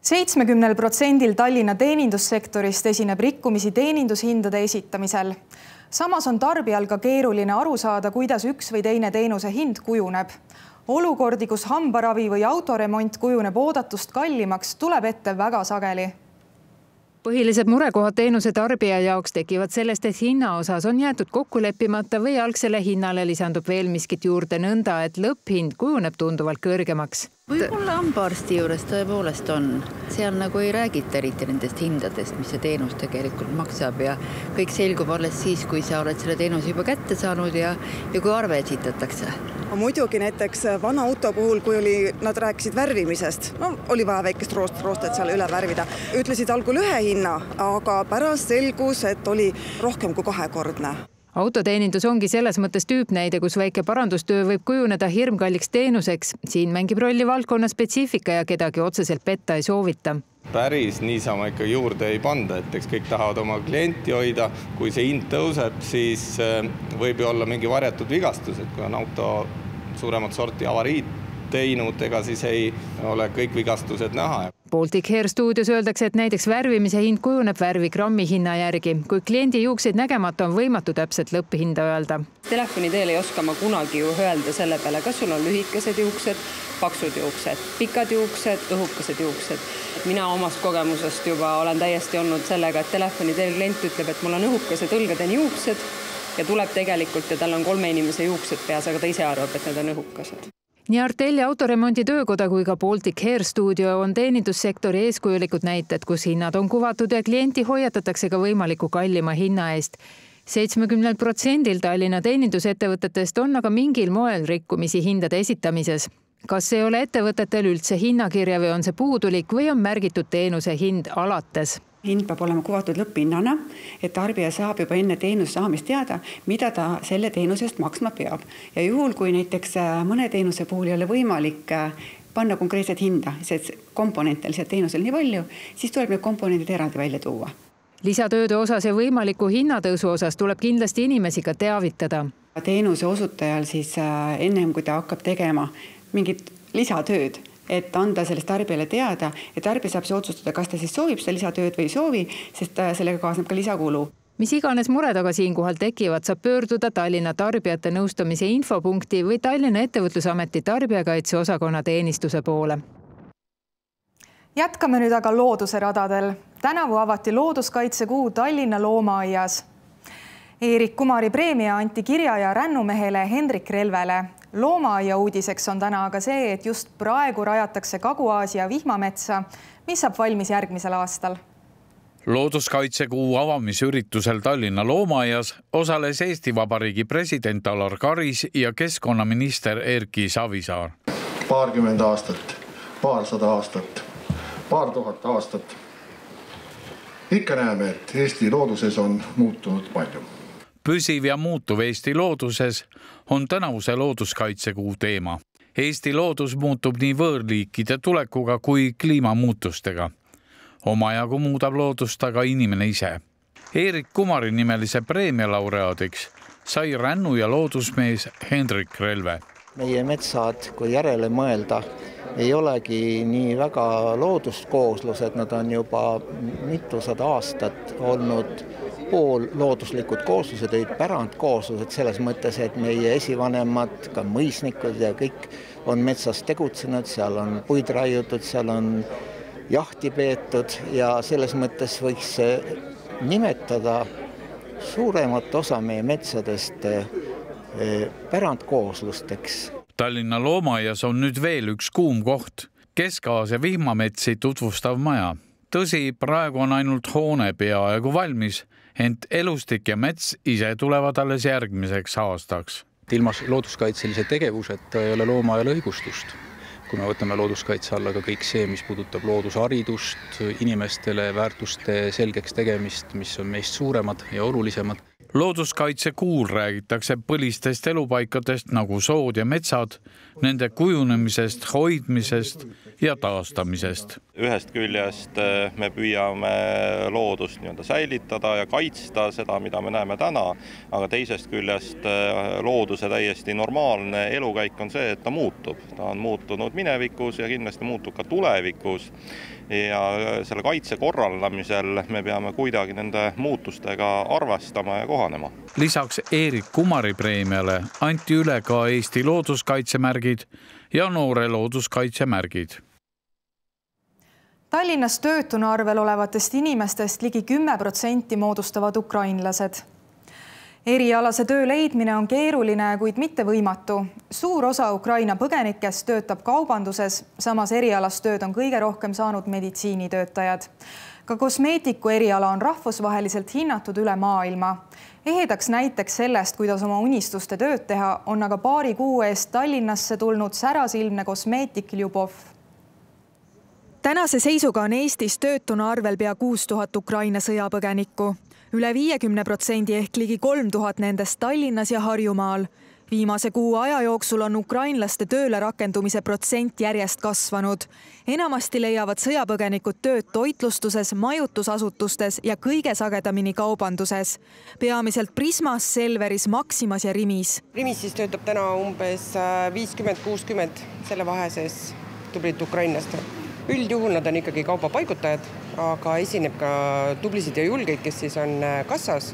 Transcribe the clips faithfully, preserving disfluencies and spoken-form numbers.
seitsmekümnel protsendil Tallinna teenindussektorist esineb rikkumisi teenindushindade esitamisel. Samas on tarbijal ka keeruline aru saada, kuidas üks või teine teenuse hind kujuneb. Olukordi, kus hambaravi või autoremont kujuneb oodatust kallimaks, tuleb ette väga sageli. Põhilised murekohad teenuse tarbija jaoks tekivad sellest, et hinna osas on jäetud kokku leppimata või algsele hinnale lisandub veel miskit juurde nõnda, et lõpphind kujuneb tunduvalt kõrgemaks. Võib-olla hambaarsti juures tõepoolest on. Seal nagu ei räägita eriti nendest hindadest, mis see teenus tegelikult maksab ja kõik selgub alles siis, kui sa oled selle teenuse juba kätte saanud ja, ja kui arve esitatakse. Muidugi näiteks vana auto puhul, kui oli, nad rääkisid värvimisest, no oli vaja väikest roost, roostet seal üle värvida. Ütlesid algul ühe hinna, aga pärast selgus, et oli rohkem kui kahekordne. Autoteenindus ongi selles mõttes tüüpnäide, kus väike parandustöö võib kujuneda hirmkalliks teenuseks. Siin mängib rolli valdkonna spetsiifika ja kedagi otseselt petta ei soovita. Päris niisama ikka juurde ei panda, et eks kõik tahavad oma klienti hoida. Kui see hind tõuseb, siis võib ju olla mingi varjatud vigastus, et kui on auto suuremat sorti avariid teinud, ega siis ei ole kõik vigastused näha. Baltic Hair stuudios öeldakse, et näiteks värvimise hind kujuneb värvigrammi hinna järgi. Kui kliendi juukseid nägemata on võimatu täpselt lõpphinda öelda. Telefoni teel ei oska ma kunagi ju öelda selle peale, kas sul on lühikesed juuksed, paksud juuksed, pikad juuksed, õhukesed juuksed. Mina omast kogemusest juba olen täiesti olnud sellega, et telefoni teel klient ütleb, et mul on õhukesed õlgadeni juuksed ja tuleb tegelikult ja tal on kolme inimese juuksed peas, aga ta ise arvab, et need on õhukesed. Nii Artelli autoremondi töökoda kui ka Baltic Hair stuudio on teenindussektori eeskujulikud näited, kus hinnad on kuvatud ja klienti hoiatatakse ka võimaliku kallima hinna eest. seitsmekümnel protsendil Tallinna teenindusettevõtetest on aga mingil moel rikkumisi hindade esitamises. Kas ei ole ettevõtetel üldse hinnakirja või on see puudulik või on märgitud teenuse hind alates? Hind peab olema kuvatud lõpphinnana, et tarbija saab juba enne teenuse saamist teada, mida ta selle teenusest maksma peab. Ja juhul, kui näiteks mõne teenuse puhul ei ole võimalik panna konkreetset hinda, see komponente lihtsalt teenusel nii palju, siis tuleb need komponendid eraldi välja tuua. Lisatööde osas ja võimaliku hinnatõusu osas tuleb kindlasti inimesi ka teavitada. Teenuse osutajal siis ennem, kui ta hakkab tegema mingit lisatööd, et anda sellest tarbijale teada, et tarbija saab see otsustada, kas ta siis soovib seda lisatööd või ei soovi, sest sellega kaasneb ka lisakulu. Mis iganes mured aga siinkohal tekivad, saab pöörduda Tallinna tarbijate nõustamise infopunkti või Tallinna Ettevõtlusameti tarbijakaitseosakonna teenistuse poole. Jätkame nüüd aga looduse radadel. Tänavu avati looduskaitsekuu Tallinna loomaaias. Eerik Kumari preemia anti kirja- ja rännumehele Hendrik Relvele. Loomaaia uudiseks on täna aga see, et just praegu rajatakse Kagu-Aasia vihmametsa, mis saab valmis järgmisel aastal. Looduskaitsekuu avamisüritusel Tallinna loomaaias osales Eesti Vabariigi president Alar Karis ja keskkonnaminister Erki Savisaar. Paarkümmend aastat, paarsada aastat, paar tuhat aastat. Ikka näeme, et Eesti looduses on muutunud palju. Püsiv ja muutuv Eesti looduses on tänavuse looduskaitsekuu teema. Eesti loodus muutub nii võõrliikide tulekuga kui kliimamuutustega. Omajagu muudab loodust aga inimene ise. Eerik Kumari nimelise preemia laureaadiks sai rännu- ja loodusmees Hendrik Relve. Meie metsad, kui järele mõelda, ei olegi nii väga looduskooslused, nad on juba mitusada aastat olnud pool looduslikud kooslused, olid pärandkooslused selles mõttes, et meie esivanemad, ka mõisnikud ja kõik on metsas tegutsenud, seal on puid raiutud, seal on jahti peetud ja selles mõttes võiks nimetada suuremat osa meie metsadest pärandkooslusteks. Tallinna loomaaias on nüüd veel üks kuum koht, Kesk-Aasia vihmametsi tutvustav maja. Tõsi, praegu on ainult hoone peaaegu valmis, ent elustik ja mets ise tulevad alles järgmiseks aastaks. Ilmas looduskaitselise tegevuseta ei ole loomaaial õigustust. Kui me võtame looduskaitse alla ka kõik see, mis puudutab loodusharidust, inimestele väärtuste selgeks tegemist, mis on meist suuremad ja olulisemad. Looduskaitsekuul räägitakse põlistest elupaikadest nagu sood ja metsad, nende kujunemisest, hoidmisest ja taastamisest. Ühest küljest me püüame loodust nii-öelda säilitada ja kaitsta seda, mida me näeme täna, aga teisest küljest looduse täiesti normaalne elukäik on see, et ta muutub. Ta on muutunud minevikus ja kindlasti muutub ka tulevikus. ja selle kaitse korraldamisel me peame kuidagi nende muutustega arvestama ja kohanema. Lisaks Eerik Kumari preemiale anti üle ka Eesti looduskaitsemärgid ja noore looduskaitsemärgid. Tallinnas töötuna arvel olevatest inimestest ligi kümme protsenti moodustavad ukrainlased. Erialase töö leidmine on keeruline, kuid mitte võimatu. Suur osa Ukraina põgenikest töötab kaubanduses, samas erialast tööd on kõige rohkem saanud meditsiinitöötajad. Ka kosmeetiku eriala on rahvusvaheliselt hinnatud üle maailma. Ehedaks näiteks sellest, kuidas oma unistuste tööd teha, on aga paari kuu eest Tallinnasse tulnud särasilmne kosmeetik Ljubov. Tänase seisuga on Eestis töötuna arvel pea kuus tuhat Ukraina sõjapõgenikku. Üle viiekümne protsendi ehk ligi kolm tuhat nendest Tallinnas ja Harjumaal. Viimase kuu aja jooksul on ukrainlaste tööle rakendumise protsent järjest kasvanud. Enamasti leiavad sõjapõgenikud tööd toitlustuses, majutusasutustes ja kõige sagedamini kaubanduses. Peamiselt Prismas, Selveris, Maximas ja Rimis. Rimis siis töötab täna umbes viiskümmend kuuskümmend selle vahe sees tublit ukrainlast. Üldjuhul nad on ikkagi kaubapaigutajad, aga esineb ka tublisid ja julgeid, kes siis on kassas,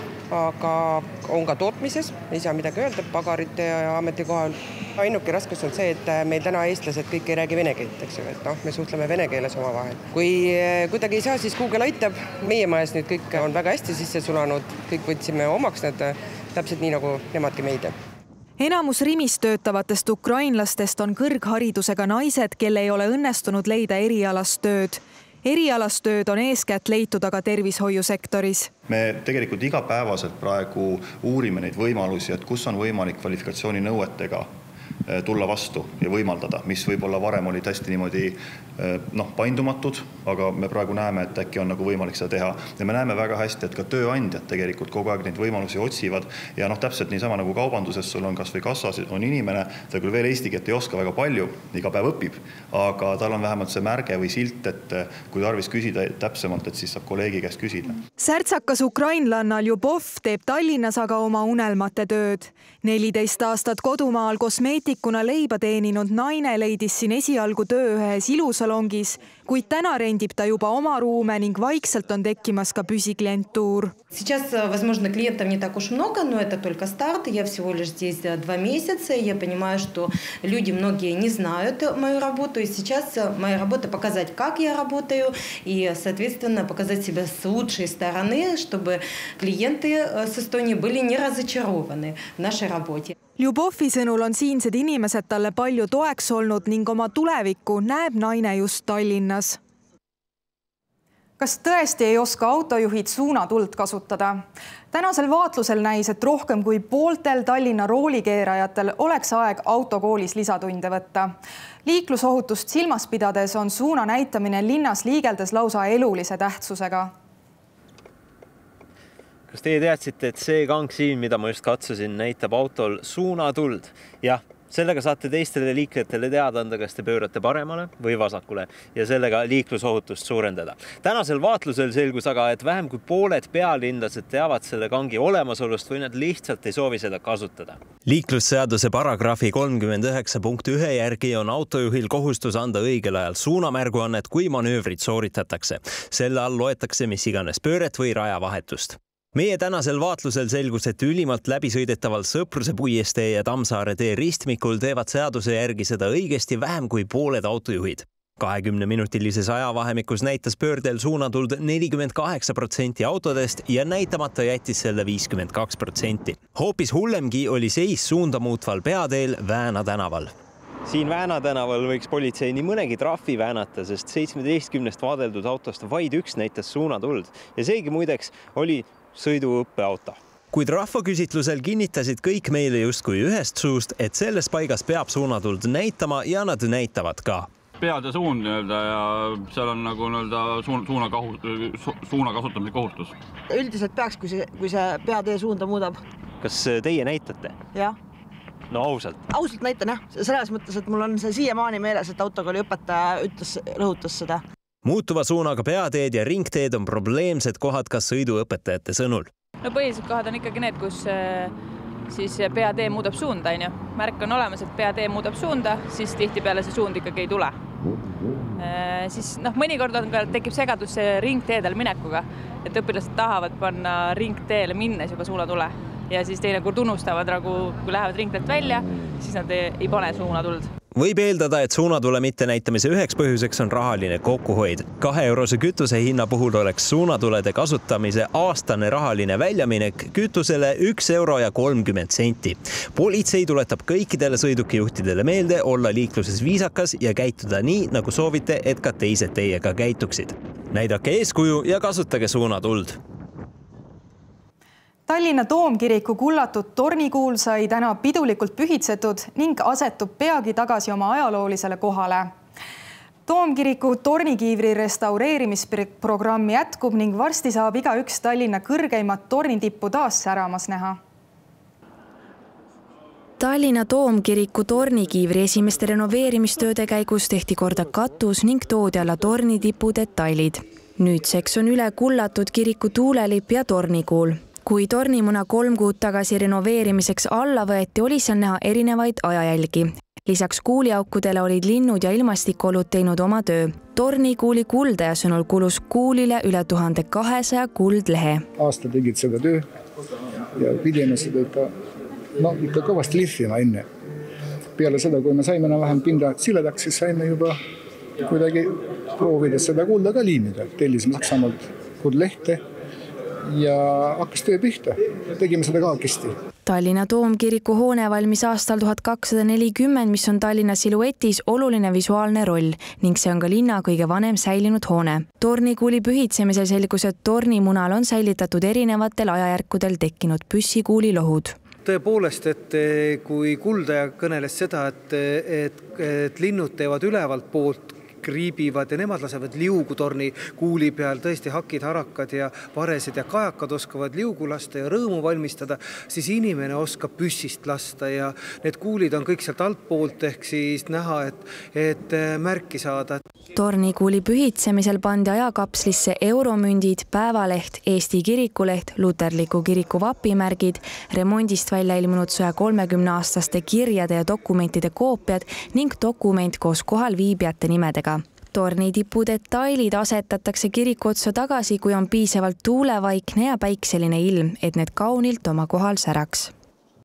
aga on ka tootmises, ei saa midagi öelda, pagarite ja ametikohal. Ainuke raskus on see, et meil täna eestlased kõik ei räägi vene keelt, eks ju, et noh, me suhtleme vene keeles oma vahel. Kui kuidagi ei saa, siis Google aitab. Meie majas nüüd kõik on väga hästi sisse sulanud, kõik võtsime omaks nad täpselt nii, nagu nemadki meid. Enamus Rimis töötavatest ukrainlastest on kõrgharidusega naised, kelle ei ole õnnestunud leida erialast tööd. Erialast tööd on eeskätt leitud aga tervishoiusektoris. Me tegelikult igapäevaselt praegu uurime neid võimalusi, et kus on võimalik kvalifikatsiooni nõuetega tulla vastu ja võimaldada, mis võib-olla varem oli hästi niimoodi noh, paindumatud, aga me praegu näeme, et äkki on nagu võimalik seda teha. Ja me näeme väga hästi, et ka tööandjad tegelikult kogu aeg neid võimalusi otsivad ja noh, täpselt niisama nagu kaubanduses sul on kas või kassas on inimene, ta küll veel eesti keelt ei oska väga palju, iga päev õpib, aga tal on vähemalt see märge või silt, et kui tarvis küsida täpsemalt, et siis saab kolleegi käest küsida. Särtsakas ukrainlanna Ljubov teeb Tallinnas aga oma unelmate tööd. neliteist aastat kodumaal kosmeetikuna leiba teeninud naine leidis siin esialgu töö ühes ilusalongis, kuid täna rendib ta juba oma ruume ning vaikselt on tekkimas ka püsiklientuur. Сейчас, возможно, клиентов не так уж много, но это только старт. Я всего лишь здесь два месяца. Я понимаю, что люди многие не знают мою работу. И сейчас моя работа показать, как я работаю, и, соответственно, показать себя с лучшей стороны, чтобы клиенты с Эстонии были не разочарованы в нашей работе. Ljubovi sõnul on siinsed inimesed talle palju toeks olnud ning oma tulevikku näeb naine just Tallinnas. Kas tõesti ei oska autojuhid suunatuld kasutada? Tänasel vaatlusel näis, et rohkem kui pooltel Tallinna roolikeerajatel oleks aeg autokoolis lisatunde võtta. Liiklusohutust silmas pidades on suuna näitamine linnas liigeldes lausa elulise tähtsusega. Kas teie teadsite, et see kang siin, mida ma just katsusin, näitab autol suunatuld? Jah, sellega saate teistele liiklejatele teada anda, kas te pöörate paremale või vasakule ja sellega liiklusohutust suurendada. Tänasel vaatlusel selgus aga, et vähem kui pooled pealinlased teavad selle kangi olemasolust või nad lihtsalt ei soovi seda kasutada. Liiklusseaduse paragrahvi kolmkümmend üheksa punkt ühe järgi on autojuhil kohustus anda õigel ajal suunamärguannet, kui manöövrid sooritatakse. Selle all loetakse mis iganes pööret või rajavahetust. Meie tänasel vaatlusel selgus, et ülimalt läbisõidetaval Sõpruse puiestee ja Tammsaare tee ristmikul teevad seaduse järgi seda õigesti vähem kui pooled autojuhid. kahekümne minutilises ajavahemikus näitas pöördel suunatuld nelikümmend kaheksa protsenti autodest ja näitamata jättis selle viiskümmend kaks protsenti. Hoopis hullemgi oli seis suunda muutval peateel Vääna tänaval. Siin Vääna tänaval võiks politsei nii mõnegi trahvi väänata, sest seitsmeteistkümnest vaadeldud autost vaid üks näitas suunatuld ja seegi muideks oli sõiduõppeauto. Kuid rahvaküsitlusel kinnitasid kõik meile justkui ühest suust, et selles paigas peab suunatuld näitama ja nad näitavad ka. Pead ja suund nii-öelda ja seal on nagu nii-öelda suuna, kahu, suuna kasutamise kohustus. Üldiselt peaks, kui see, kui see peatee suunda muudab. Kas teie näitate? Jah. No ausalt? Ausalt näitan jah. Selles mõttes, et mul on see siiamaani meeles, et autokooli õpetaja ütles, rõhutas seda. Muutuva suunaga peateed ja ringteed on probleemsed kohad ka sõiduõpetajate sõnul. No põhilised kohad on ikkagi need, kus siis peatee muudab suunda. Märk on olemas, et peatee muudab suunda, siis tihtipeale see suund ikkagi ei tule. siis noh, mõnikord on ka, tekib segadus ringteedel minekuga, et õpilased tahavad panna ringteele minnes juba suunatule ja siis teinekord unustavad, nagu kui lähevad ringteelt välja, siis nad ei, ei pane suunatuld. Võib eeldada, et suunatule mitte näitamise üheks põhjuseks on rahaline kokkuhoid. Kahe eurose kütuse hinna puhul oleks suunatulede kasutamise aastane rahaline väljaminek kütusele üks euro ja kolmkümmend senti. Politsei tuletab kõikidele sõidukijuhtidele meelde olla liikluses viisakas ja käituda nii, nagu soovite, et ka teised teiega käituksid. Näidake eeskuju ja kasutage suunatuld. Tallinna Toomkiriku kullatud tornikuul sai täna pidulikult pühitsetud ning asetub peagi tagasi oma ajaloolisele kohale. Toomkiriku tornikiivri restaureerimisprogramm jätkub ning varsti saab igaüks Tallinna kõrgeimat tornitippu taas säramas näha. Tallinna Toomkiriku tornikiivri esimeste renoveerimistööde käigus tehti korda katus ning toodi alla tornitipu detailid. Nüüdseks on üle kullatud kiriku tuulelipp ja tornikuul. Kui tornimuna kolm kuud tagasi renoveerimiseks alla võeti, oli seal näha erinevaid ajajälgi. Lisaks kuuliaukudele olid linnud ja ilmastikolud teinud oma töö. Tornikuuli kuldaja sõnul kulus kuulile üle tuhande kahesaja kuldlehe. Aasta tegid seda töö ja pidime seda ikka, no, ikka kõvasti lihvima enne. Peale seda, kui me saime vähem pinda siledaks, siis saime juba kuidagi proovida seda kulda ka liimida. Tellisime Saksamaalt kuldlehte ja hakkas töö pihta. Tegime seda ka kisti. Tallinna Toomkiriku hoone valmis aastal tuhat kakssada nelikümmend, mis on Tallinna siluetis oluline visuaalne roll ning see on ka linna kõige vanem säilinud hoone. Tornikuuli pühitsemisel selgus, et tornimunal on säilitatud erinevatel ajajärkudel tekkinud püssikuuli lohud. Tõepoolest, et kui kuldaja kõneles seda, et, et, et linnud teevad ülevalt poolt, kriibivad ja nemad lasevad liugu torni kuuli peal, tõesti hakid, harakad ja varesed ja kajakad oskavad liugu lasta ja rõõmu valmistada, siis inimene oskab püssist lasta ja need kuulid on kõik sealt altpoolt ehk siis näha, et, et märki saada. Tornikuuli pühitsemisel pandi ajakapslisse euromündid, päevaleht, Eesti kirikuleht, luterliku kiriku vapimärgid, remondist välja ilmunud saja kolmekümne aastaste kirjade ja dokumentide koopiad ning dokument koos kohal viibijate nimedega. Tornitipu detailid asetatakse kiriku otsa tagasi, kui on piisavalt tuulevaikne ja päikseline ilm, et need kaunilt oma kohal säraks.